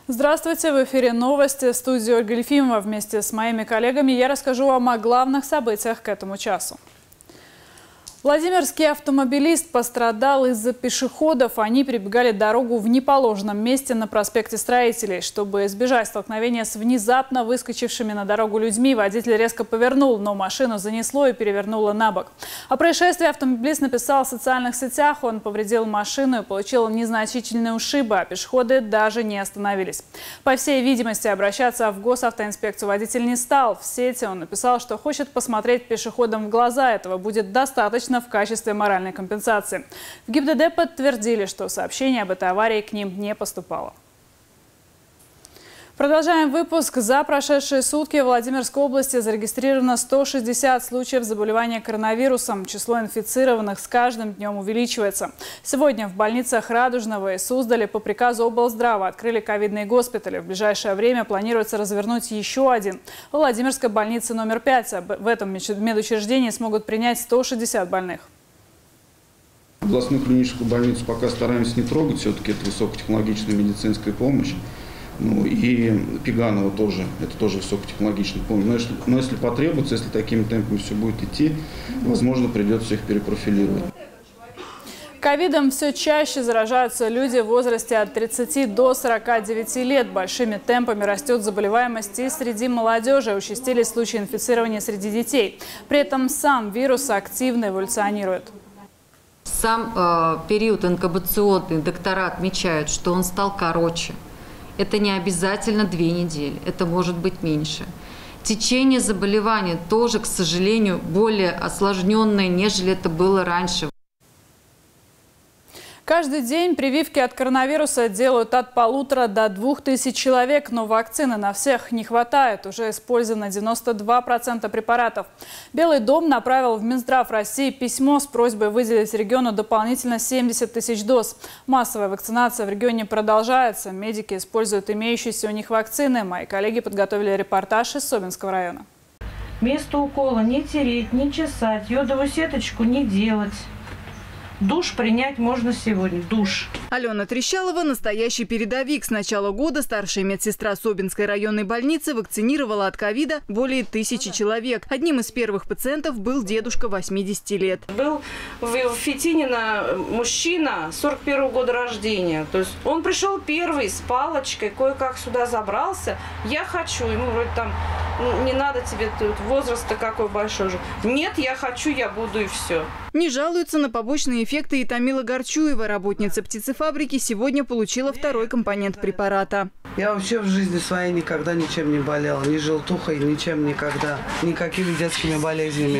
Здравствуйте! В эфире новости. В студии Ольга Ефимова. Вместе с моими коллегами я расскажу вам о главных событиях к этому часу. Владимирский автомобилист пострадал из-за пешеходов. Они перебегали дорогу в неположенном месте на проспекте Строителей. Чтобы избежать столкновения с внезапно выскочившими на дорогу людьми, водитель резко повернул, но машину занесло и перевернуло на бок. О происшествии автомобилист написал в социальных сетях. Он повредил машину и получил незначительные ушибы, а пешеходы даже не остановились. По всей видимости, обращаться в госавтоинспекцию водитель не стал. В сети он написал, что хочет посмотреть пешеходам в глаза. Этого будет достаточно в качестве моральной компенсации. В ГИБДД подтвердили, что сообщение об этой аварии к ним не поступало. Продолжаем выпуск. За прошедшие сутки в Владимирской области зарегистрировано 160 случаев заболевания коронавирусом. Число инфицированных с каждым днем увеличивается. Сегодня в больницах Радужного и Суздаля по приказу облздрава открыли ковидные госпитали. В ближайшее время планируется развернуть еще один. В Владимирской больнице номер 5. В этом медучреждении смогут принять 160 больных. Областную клиническую больницу пока стараемся не трогать, все-таки это высокотехнологичная медицинская помощь. Ну и Пеганова тоже, это тоже высокотехнологичная помощь. Но если потребуется, если такими темпами все будет идти, возможно, придется их перепрофилировать. Ковидом все чаще заражаются люди в возрасте от 30 до 49 лет. Большими темпами растет заболеваемость и среди молодежи. Участились случаи инфицирования среди детей. При этом сам вирус активно эволюционирует. Сам период инкубационный доктора отмечают, что он стал короче. Это не обязательно 2 недели, это может быть меньше. Течение заболевания тоже, к сожалению, более осложненное, нежели это было раньше. Каждый день прививки от коронавируса делают от 1500 до 2000 человек, но вакцины на всех не хватает. Уже использовано 92% препаратов. Белый дом направил в Минздрав России письмо с просьбой выделить региону дополнительно 70 тысяч доз. Массовая вакцинация в регионе продолжается. Медики используют имеющиеся у них вакцины. Мои коллеги подготовили репортаж из Собинского района. Место укола не тереть, не чесать, йодовую сеточку не делать. Душ принять можно сегодня. Душ. Алена Трещалова – настоящий передовик. С начала года старшая медсестра Собинской районной больницы вакцинировала от ковида более 1000 человек. Одним из первых пациентов был дедушка 80 лет. Был в Фетинина мужчина 41-го года рождения. То есть он пришел первый с палочкой, кое-как сюда забрался. Я хочу. Ему вроде там не надо тебе, возраст-то какой большой уже. Нет, я хочу, я буду и все. Не жалуются на побочные эффекты и Тамила Горчуева. Работница птицефабрики сегодня получила второй компонент препарата. Я вообще в жизни своей никогда ничем не болела. Ни желтухой, ничем никогда. Никакими детскими болезнями.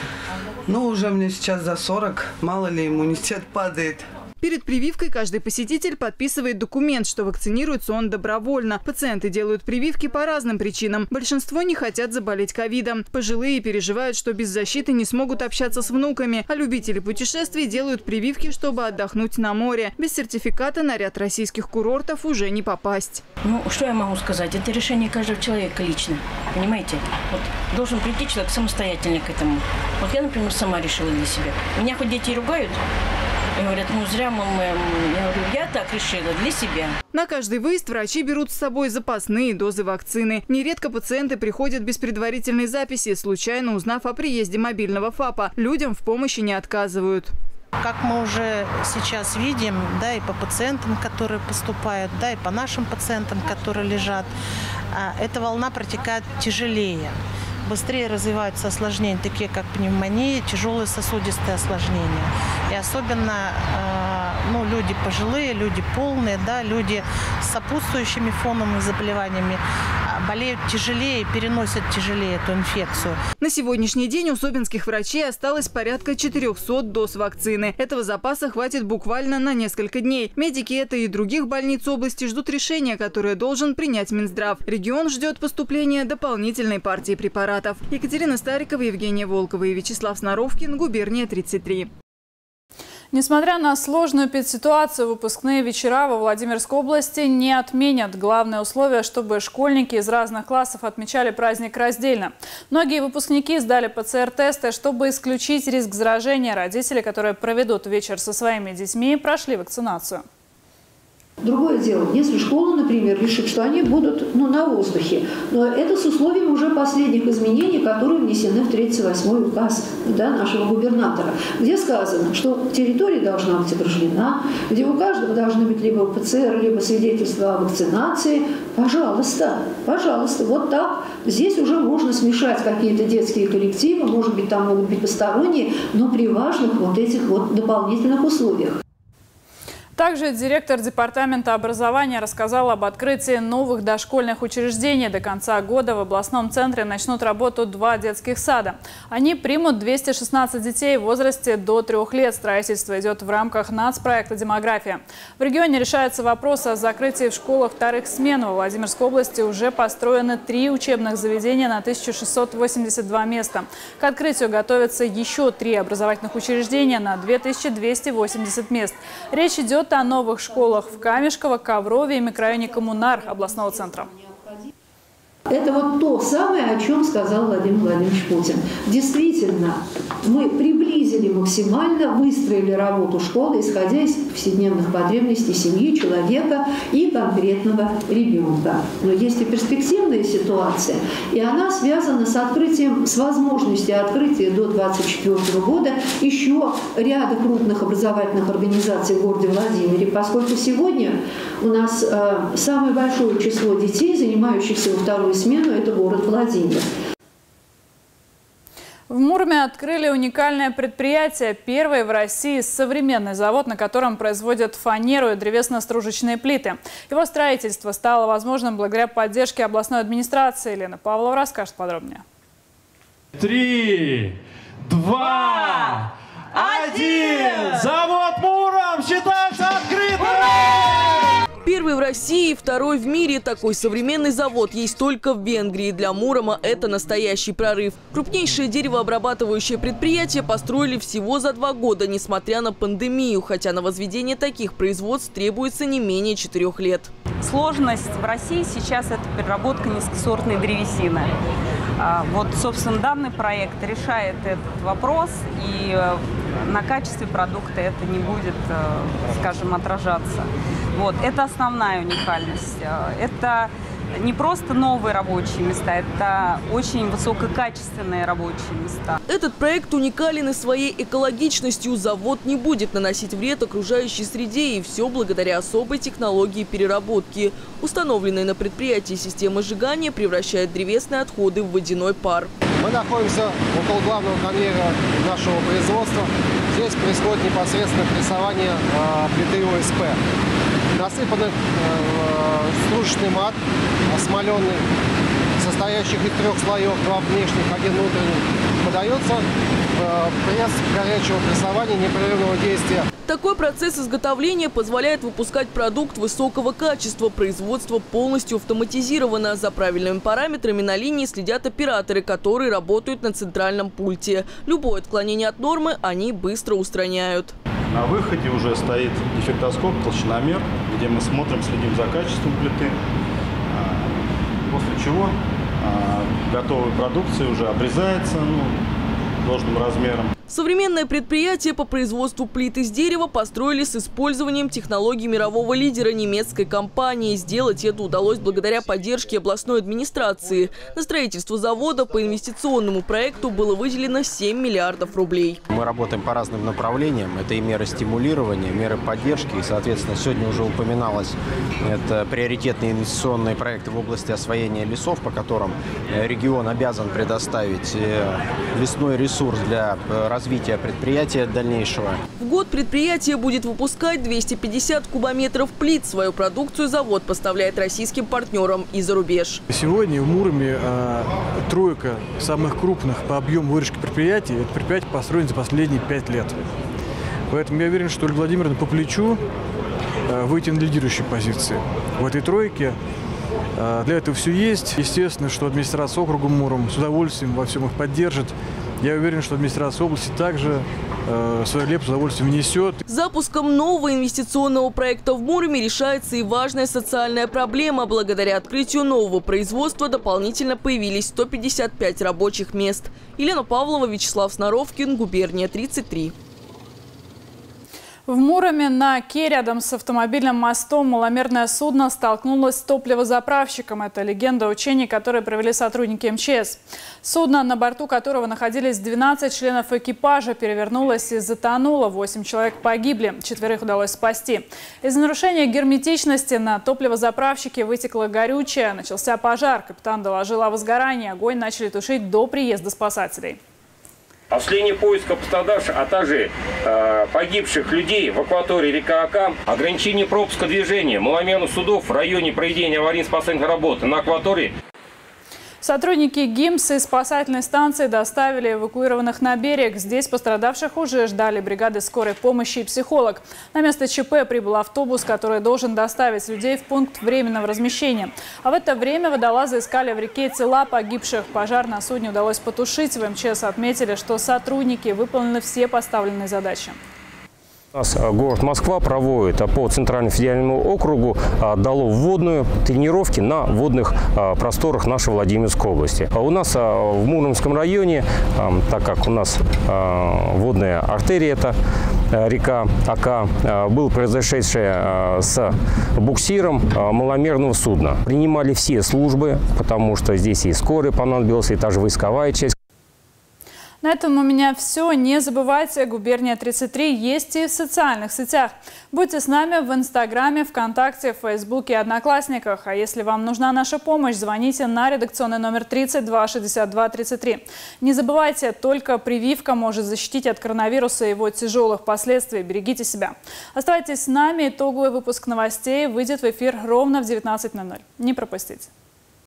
Ну, уже мне сейчас за 40. Мало ли, иммунитет падает. Перед прививкой каждый посетитель подписывает документ, что вакцинируется он добровольно. Пациенты делают прививки по разным причинам. Большинство не хотят заболеть ковидом. Пожилые переживают, что без защиты не смогут общаться с внуками. А любители путешествий делают прививки, чтобы отдохнуть на море. Без сертификата на ряд российских курортов уже не попасть. Ну, что я могу сказать? Это решение каждого человека лично. Понимаете? Вот должен прийти человек самостоятельно к этому. Вот я, например, сама решила для себя. Меня хоть дети ругают, и говорят, ну зря мы... Я говорю, я так решила для себя. На каждый выезд врачи берут с собой запасные дозы вакцины. Нередко пациенты приходят без предварительной записи, случайно узнав о приезде мобильного ФАПа. Людям в помощи не отказывают. Как мы уже сейчас видим, да, и по пациентам, которые поступают, да, и по нашим пациентам, которые лежат, эта волна протекает тяжелее. Быстрее развиваются осложнения, такие как пневмония, тяжелые сосудистые осложнения. И особенно люди пожилые, люди полные, да, люди с сопутствующими фоновыми заболеваниями болеют тяжелее и переносят тяжелее эту инфекцию. На сегодняшний день у собинских врачей осталось порядка 400 доз вакцины. Этого запаса хватит буквально на несколько дней. Медики этой и других больниц области ждут решения, которое должен принять Минздрав. Регион ждет поступления дополнительной партии препаратов. Екатерина Старикова, Евгения Волкова и Вячеслав Сноровкин, Губерния 33. Несмотря на сложную педситуацию, выпускные вечера во Владимирской области не отменят. Главное условие, чтобы школьники из разных классов отмечали праздник раздельно. Многие выпускники сдали ПЦР-тесты, чтобы исключить риск заражения. Родители, которые проведут вечер со своими детьми, прошли вакцинацию. Другое дело, если школа, например, решит, что они будут на воздухе, но это с условием уже последних изменений, которые внесены в 38-й указ нашего губернатора, где сказано, что территория должна быть ограждена, где у каждого должны быть либо ПЦР, либо свидетельство о вакцинации. Пожалуйста, пожалуйста, вот так. Здесь уже можно смешать какие-то детские коллективы, может быть, там могут быть посторонние, но при важных вот этих вот дополнительных условиях. Также директор департамента образования рассказал об открытии новых дошкольных учреждений. До конца года в областном центре начнут работу 2 детских сада. Они примут 216 детей в возрасте до 3 лет. Строительство идет в рамках нацпроекта «Демография». В регионе решается вопрос о закрытии в школах вторых смен. Во Владимирской области уже построены 3 учебных заведения на 1682 места. К открытию готовятся еще 3 образовательных учреждения на 2280 мест. Речь идет о новых школах в Камешково, Коврове и микрорайоне Коммунар областного центра. Это вот то самое, о чем сказал Владимир Владимирович Путин. Действительно, мы приблизили максимально, выстроили работу школы, исходя из повседневных потребностей семьи, человека и конкретного ребенка. Но есть и перспективная ситуация, и она связана с открытием, с возможностью открытия до 2024 года еще ряда крупных образовательных организаций в городе Владимире, поскольку сегодня у нас самое большое число детей, занимающихся во вторую смену, это город Владимир. В Муроме открыли уникальное предприятие, первый в России современный завод, на котором производят фанеру и древесно-стружечные плиты. Его строительство стало возможным благодаря поддержке областной администрации. Елена Павлова расскажет подробнее. 3, 2, 1! Завод Муром считается открытым! Первый в России и второй в мире. Такой современный завод есть только в Венгрии. Для Мурома это настоящий прорыв. Крупнейшее деревообрабатывающее предприятие построили всего за 2 года, несмотря на пандемию. Хотя на возведение таких производств требуется не менее 4 лет. Сложность в России сейчас – это переработка низкосортной древесины. Вот, собственно, данный проект решает этот вопрос, и на качестве продукта это не будет, скажем, отражаться. Вот, это основная уникальность. Это не просто новые рабочие места, это очень высококачественные рабочие места. Этот проект уникален и своей экологичностью. Завод не будет наносить вред окружающей среде, и все благодаря особой технологии переработки. Установленная на предприятии система сжигания превращает древесные отходы в водяной пар. Мы находимся около главного конвейера нашего производства. Здесь происходит непосредственно прессование плиты ОСП. Насыпанный стружечный мат, осмоленный, состоящий из 3 слоев, 2 внешних, 1 внутренний, подается пресс горячего прессования непрерывного действия. Такой процесс изготовления позволяет выпускать продукт высокого качества. Производство полностью автоматизировано. За правильными параметрами на линии следят операторы, которые работают на центральном пульте. Любое отклонение от нормы они быстро устраняют. На выходе уже стоит дефектоскоп, толщиномер, где мы смотрим, следим за качеством плиты. После чего готовая продукция уже обрезается должным размером. Современное предприятие по производству плит из дерева построили с использованием технологий мирового лидера немецкой компании. Сделать это удалось благодаря поддержке областной администрации. На строительство завода по инвестиционному проекту было выделено 7 миллиардов рублей. Мы работаем по разным направлениям. Это и меры стимулирования, меры поддержки. И, соответственно, сегодня уже упоминалось, это приоритетные инвестиционные проекты в области освоения лесов, по которым регион обязан предоставить лесной ресурс для развития предприятия дальнейшего. В год предприятие будет выпускать 250 кубометров плит. Свою продукцию завод поставляет российским партнерам и за рубеж. Сегодня в Муроме тройка самых крупных по объему выручки предприятий. Это предприятие построено за последние 5 лет. Поэтому я уверен, что Ольга Владимировна по плечу выйти на лидирующие позиции в этой тройке. Для этого все есть. Естественно, что администрация округа Муром с удовольствием во всем их поддержит. Я уверен, что администрация области также свою лепту с удовольствием внесет. Запуском нового инвестиционного проекта в Муроме решается и важная социальная проблема. Благодаря открытию нового производства дополнительно появились 155 рабочих мест. Елена Павлова, Вячеслав Сноровкин, губерния 33. В Муроме на Оке рядом с автомобильным мостом маломерное судно столкнулось с топливозаправщиком. Это легенда учений, которые провели сотрудники МЧС. Судно, на борту которого находились 12 членов экипажа, перевернулось и затонуло. 8 человек погибли, 4 удалось спасти. Из-за нарушения герметичности на топливозаправщике вытекло горючее. Начался пожар. Капитан доложил о возгорании. Огонь начали тушить до приезда спасателей. Осуществление поиска пострадавших, а также погибших людей в акватории река Ока, ограничение пропуска движения маломерных судов в районе проведения аварийно-спасательных работ на акватории. Сотрудники ГИМС и спасательной станции доставили эвакуированных на берег. Здесь пострадавших уже ждали бригады скорой помощи и психолог. На место ЧП прибыл автобус, который должен доставить людей в пункт временного размещения. А в это время водолазы искали в реке тела погибших. Пожар на судне удалось потушить. В МЧС отметили, что сотрудники выполнили все поставленные задачи. У нас город Москва проводит по Центральному федеральному округу дало вводную тренировки на водных просторах нашей Владимирской области. У нас в Муромском районе, так как у нас водная артерия, это река Ока, было произошедшее с буксиром маломерного судна. Принимали все службы, потому что здесь и скорая понадобилась, и та же войсковая часть. На этом у меня все. Не забывайте, Губерния 33 есть и в социальных сетях. Будьте с нами в Инстаграме, ВКонтакте, Фейсбуке и Одноклассниках. А если вам нужна наша помощь, звоните на редакционный номер 32 62 33. Не забывайте, только прививка может защитить от коронавируса и его тяжелых последствий. Берегите себя. Оставайтесь с нами. Итоговый выпуск новостей выйдет в эфир ровно в 19:00. Не пропустите.